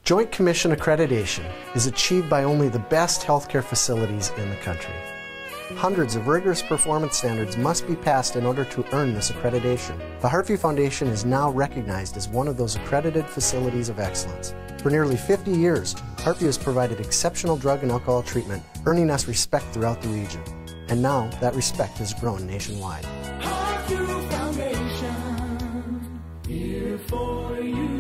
Joint Commission accreditation is achieved by only the best healthcare facilities in the country. Hundreds of rigorous performance standards must be passed in order to earn this accreditation. The Heartview Foundation is now recognized as one of those accredited facilities of excellence. For nearly 50 years, Heartview has provided exceptional drug and alcohol treatment, earning us respect throughout the region. And now that respect has grown nationwide. Heartview Foundation, here for you.